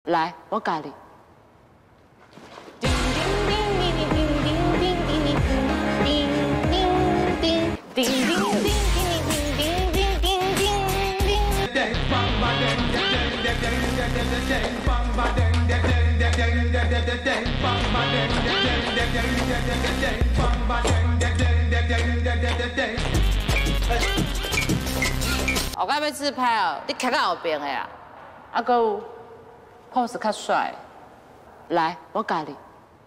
来，我教你。 后摆要自拍哦，你徛到后边的啊，啊，搁有 pose 较帅，来，我教你。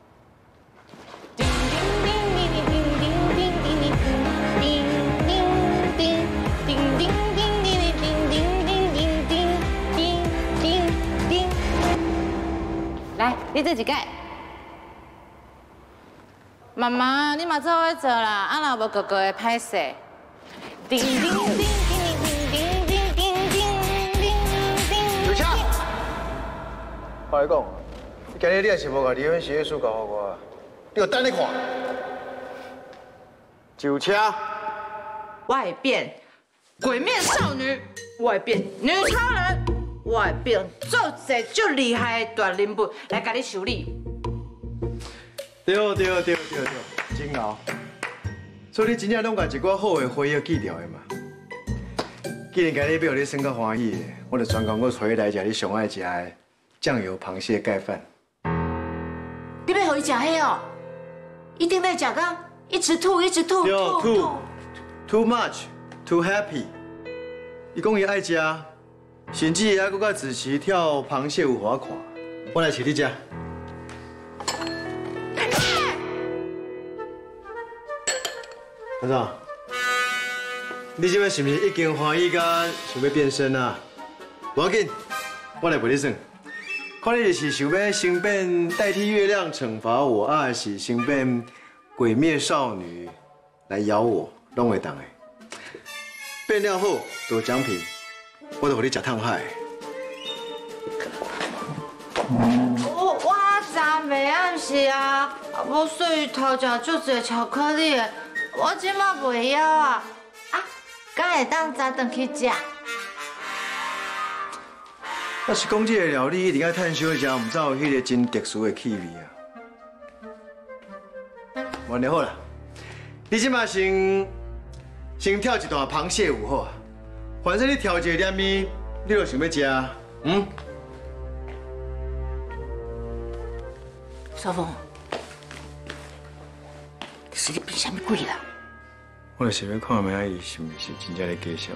来，你做一届。妈妈，你嘛做伙做啦，啊，若无哥哥会歹势。叮叮叮叮叮叮叮叮叮。 有车。我来讲，今日你也是无把离婚协议书交互我，你有等你看。有车。 我会变鬼面少女，我会变女超人。 我会变做一足厉害的大人物来甲你修理。 对，真好。所以你真正拢把一寡好的回忆记掉的嘛。既然今日要互你耍较欢喜的，我就专讲我带你来食你上爱食的酱油螃蟹盖饭。 你要互伊食迄哦，一定得食到一直吐，一直吐，吐。 Too much, too happy。伊讲伊爱食。 甚至还佫甲子琪跳螃蟹舞，互我看。我来请你食。阿嫂，你即摆是毋是已经欢喜甲想要变身啊？无要紧，我来陪你算。看你是想要先变代替月亮惩罚我，还是先变鬼灭少女来咬我，拢会当的。变了后有奖品。 我都互你食烫海。 我昨暝暗时啊，无所以偷食足侪巧克力的，我即马袂晓啊。敢会当早顿去食？ 要是讲这个料理一定要炭烧食，唔才有迄个真特殊的气味啊。完就好啦，你即马先跳一段螃蟹舞好啊。 反正你调一个点咪，你就想要食， 小凤，是你变啥物鬼啦？ 我就是要看明仔伊是毋是真正咧假笑。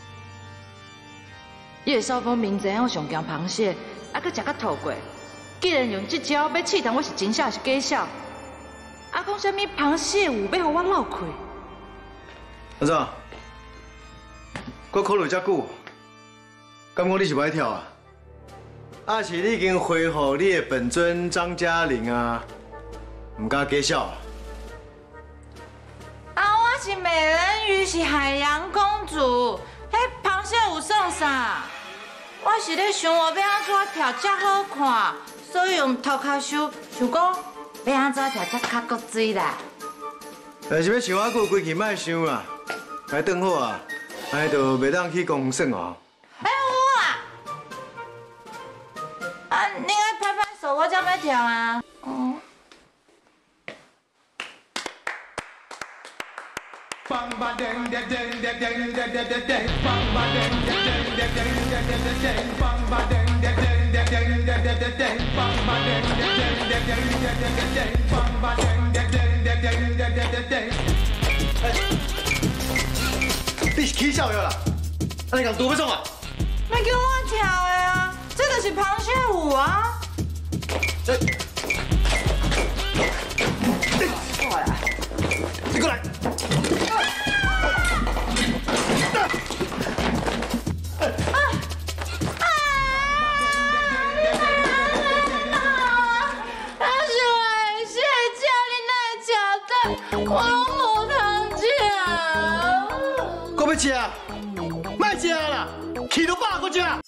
伊个小凤明知影我上惊螃蟹，还佫食甲吐过。既然用这招要试探我是真笑是假笑，讲啥物螃蟹舞要互我闹开？ 阿怎？ 我考虑遮久，敢讲你是不爱跳啊？还是你已经恢复你的本尊张嘉玲啊？唔敢假笑啊？ 我是美人鱼，是海洋公主，迄螃蟹舞算啥？我是咧想我要安怎跳才好看，所以用头壳想，想讲要安怎跳才较够水啦。 但是要想啊，佫有几期莫想啦，来转好啊。 安尼就袂当去公算哦。 哎有啊！你爱拍拍手，我才要跳啊。 你是起笑药啦？安尼共拄要创啊？ 要叫我跳的啊，这就是螃蟹舞啊！过来， 你过来。 我拢无通食。 搁要食？莫食啦，气都饱搁食。